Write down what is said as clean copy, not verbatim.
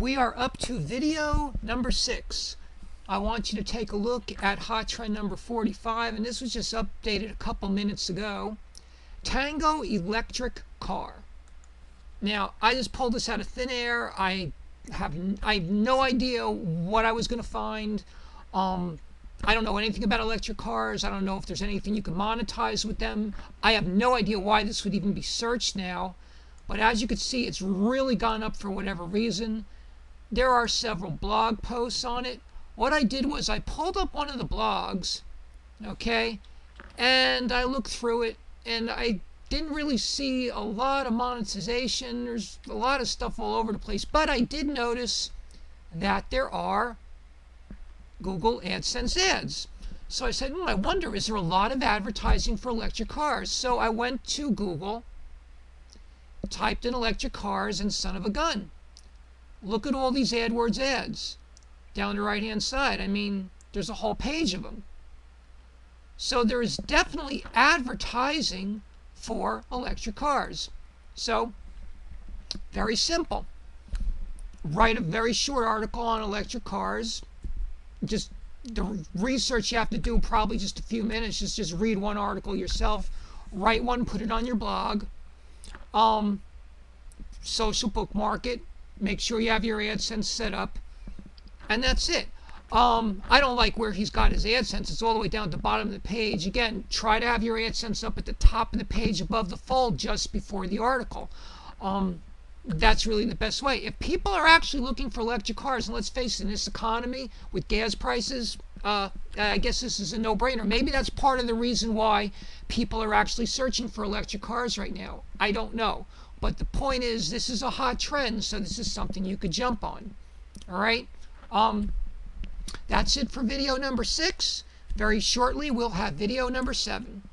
We are up to video number 6. I want you to take a look at hot trend number 45, and this was just updated a couple minutes ago. Tango electric car. Now, I just pulled this out of thin air. I have no idea what I was going to find. I don't know anything about electric cars. I don't know if there's anything you can monetize with them. I have no idea why this would even be searched now. But as you can see, it's really gone up for whatever reason. There are several blog posts on it. What I did was I pulled up one of the blogs, okay, and I looked through it, and I didn't really see a lot of monetization. There's a lot of stuff all over the place, but I did notice that there are Google AdSense ads. So I said, I wonder, is there a lot of advertising for electric cars? So I went to Google, typed in electric cars, and son of a gun. Look at all these AdWords ads down the right hand side. I mean, there's a whole page of them. So there is definitely advertising for electric cars. So, very simple. Write a very short article on electric cars. Just the research you have to do, probably just a few minutes. Just read one article yourself. Write one, put it on your blog. Social bookmark it. Make sure you have your AdSense set up. And that's it. I don't like where he's got his AdSense. It's all the way down at the bottom of the page. Again, try to have your AdSense up at the top of the page above the fold just before the article. That's really the best way. If people are actually looking for electric cars, and let's face it, in this economy with gas prices, I guess this is a no-brainer. Maybe that's part of the reason why people are actually searching for electric cars right now. I don't know. But the point is, this is a hot trend, so this is something you could jump on. All right? That's it for video number 6. Very shortly, we'll have video number 7.